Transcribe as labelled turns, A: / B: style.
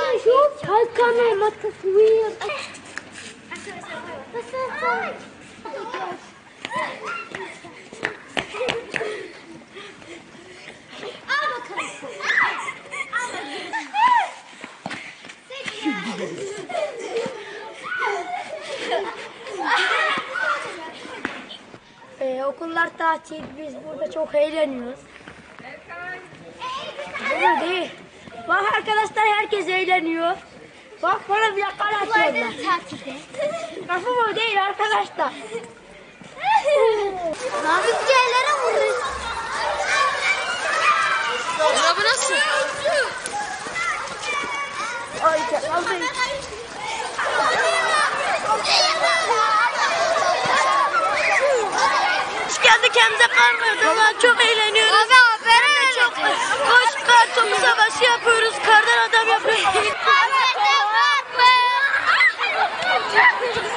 A: شوف هالكاميرا ما التصوير. Okullar tatil, biz burada çok eğleniyoruz. Böyle değil. Bak arkadaşlar, herkes eğleniyor. Bak bana bir yakar atıyorlar. Lafım o değil arkadaşlar.
B: Lan biz yerlere vuruyoruz.
C: Araba nasıl?
A: Ay aldım.
C: Hoş geldik, Hemze Karmır'da çok eğleniyoruz.
B: Abi aferin.
C: Çok koş kar topu savaşı yapıyoruz. Kardan adam yapıyoruz.
B: Ahmet'e bak be.